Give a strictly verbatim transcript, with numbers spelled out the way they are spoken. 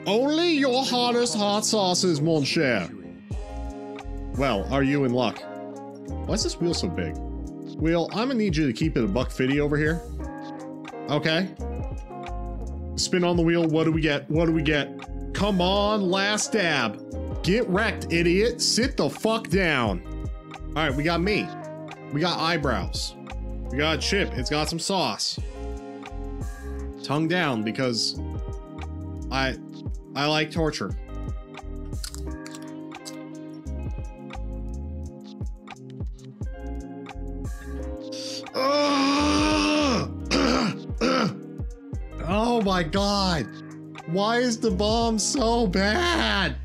Only your hottest hot sauces, mon cher. Well, are you in luck? Why is this wheel so big? Wheel, I'm gonna need you to keep it a buck fifty over here. Okay. Spin on the wheel. What do we get? What do we get? Come on, last dab. Get wrecked, idiot. Sit the fuck down. All right, we got me. We got eyebrows. We got a chip. It's got some sauce. Tongue down because I I like torture. Oh my god. Why is the bomb so bad?